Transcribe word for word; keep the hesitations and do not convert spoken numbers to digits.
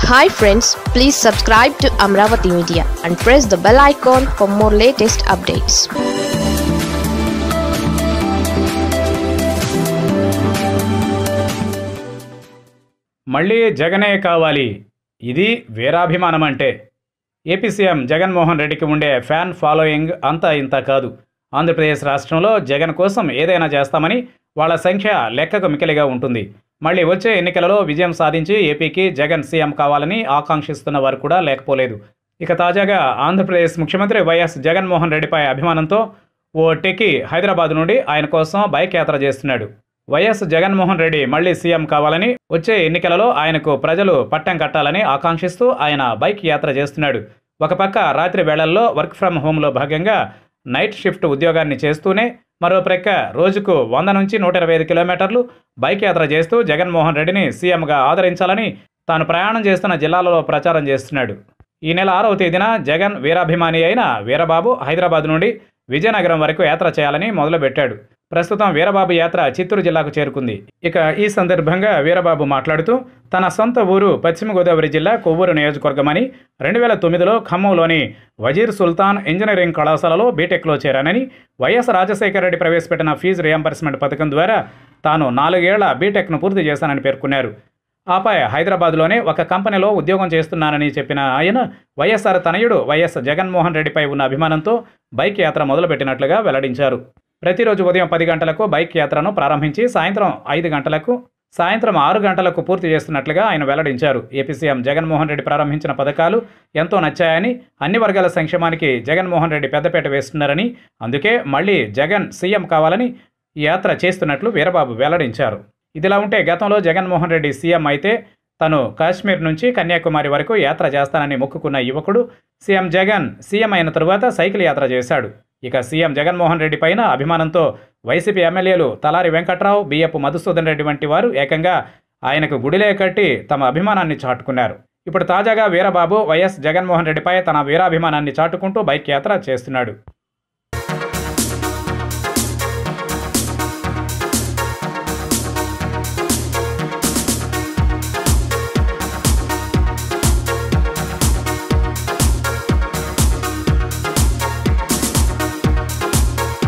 Hi friends, please subscribe to Amaravathi Media and press the bell icon for more latest updates. మళ్ళీ జగనే కావాలి, ఇది వీరాభిమానం అంటే. AP CM Jaganmohan రెడ్డికి ఉండే ఫ్యాన్ ఫాలోయింగ్ అంతా ఇంత కాదు. ఆంధ్రప్రదేశ్ రాష్ట్రంలో జగన్ కోసం ఏదైనా చేస్తామని వాళ్ళ సంఖ్య లెక్కకు మికిలిగా ఉంటుంది. మళ్ళీ వచ్చే ఎన్నికలలో విజయం సాధించి ఏపీకి జగన్ సీఎం కావాలని ఆకాంక్షిస్తున్న వారు కూడా లేకపోలేదు. ఇక తాజాగా ఆంధ్రప్రదేశ్ ముఖ్యమంత్రి వైఎస్ జగన్మోహన్ రెడ్డిపై అభిమానంతో ఓ టెకీ హైదరాబాద్ నుండి ఆయన కోసం బైక్ యాత్ర చేస్తున్నాడు. వైఎస్ జగన్మోహన్ రెడ్డి మళ్లీ సీఎం కావాలని, వచ్చే ఎన్నికలలో ఆయనకు ప్రజలు పట్టం కట్టాలని ఆకాంక్షిస్తూ ఆయన బైక్ యాత్ర చేస్తున్నాడు. ఒక పక్క రాత్రి వేళల్లో వర్క్ ఫ్రం హోంలో భాగంగా నైట్ షిఫ్ట్ ఉద్యోగాన్ని చేస్తూనే మరో ప్రక్క రోజుకు వంద నుంచి నూట ఇరవై ఐదు కిలోమీటర్లు బైక్ యాత్ర చేస్తూ జగన్మోహన్ రెడ్డిని సీఎంగా ఆదరించాలని తాను ప్రయాణం చేస్తున్న జిల్లాలలో ప్రచారం చేస్తున్నాడు. ఈ నెల ఆరవ తేదీన జగన్ వీరాభిమాని అయిన వీరబాబు హైదరాబాద్ నుండి విజయనగరం వరకు యాత్ర చేయాలని మొదలుపెట్టాడు. ప్రస్తుతం వీరబాబు యాత్ర చిత్తూరు జిల్లాకు చేరుకుంది. ఇక ఈ సందర్భంగా వీరబాబు మాట్లాడుతూ తన సొంత ఊరు పశ్చిమ గోదావరి జిల్లా కొవ్వూరు నియోజకవర్గమని, రెండు వేల తొమ్మిదిలో ఖమ్మంలోని వజీర్ సుల్తాన్ ఇంజనీరింగ్ కళాశాలలో బీటెక్లో చేరానని, వైఎస్ రాజశేఖర రెడ్డి ప్రవేశపెట్టిన ఫీజు రియంబర్స్మెంట్ పథకం ద్వారా తాను నాలుగేళ్ల బీటెక్ను పూర్తి చేశానని పేర్కొన్నారు. ఆపై హైదరాబాద్లోనే ఒక కంపెనీలో ఉద్యోగం చేస్తున్నానని చెప్పిన ఆయన వైఎస్ఆర్ తనయుడు వైఎస్ జగన్మోహన్ రెడ్డిపై ఉన్న అభిమానంతో బైక్ యాత్ర మొదలుపెట్టినట్లుగా వెల్లడించారు. ప్రతిరోజు ఉదయం పది గంటలకు బైక్ యాత్రను ప్రారంభించి సాయంత్రం ఐదు గంటలకు సాయంత్రం ఆరు గంటలకు పూర్తి చేస్తున్నట్లుగా ఆయన వెల్లడించారు. ఏపీ సీఎం జగన్మోహన్ రెడ్డి ప్రారంభించిన పథకాలు ఎంతో నచ్చాయని, అన్ని వర్గాల సంక్షేమానికి జగన్మోహన్ రెడ్డి పెద్దపీట వేస్తున్నారని, అందుకే మళ్లీ జగన్ సీఎం కావాలని ఈ యాత్ర చేస్తున్నట్లు వీరబాబు వెల్లడించారు. ఇదిలా ఉంటే గతంలో జగన్మోహన్ రెడ్డి సీఎం అయితే తను కాశ్మీర్ నుంచి కన్యాకుమారి వరకు యాత్ర చేస్తానని మొక్కుకున్న యువకుడు సీఎం జగన్ సీఎం అయిన తరువాత సైకిల్ యాత్ర చేశాడు. ఇక సీఎం జగన్మోహన్ రెడ్డి పైన అభిమానంతో వైసీపీ ఎమ్మెల్యేలు తలారి వెంకట్రావు, బియ్యపు మధుసూదన్ రెడ్డి వంటి వారు ఏకంగా ఆయనకు గుడిలే కట్టి తమ అభిమానాన్ని చాటుకున్నారు. ఇప్పుడు తాజాగా వీరబాబు వైఎస్ జగన్మోహన్ రెడ్డిపై తన వీరాభిమానాన్ని చాటుకుంటూ బైక్ యాత్ర చేస్తున్నాడు.